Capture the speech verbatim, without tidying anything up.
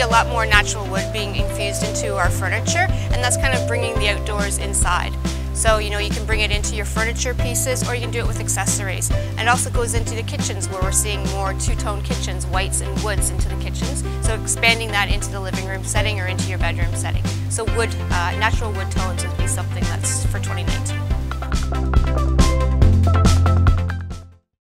a lot more natural wood being infused into our furniture, and that's kind of bringing the outdoors inside. So, you know, you can bring it into your furniture pieces, or you can do it with accessories. And it also goes into the kitchens, where we're seeing more two-tone kitchens, whites and woods into the kitchens. So expanding that into the living room setting or into your bedroom setting. So wood, uh, natural wood tones would be something that's for twenty nineteen.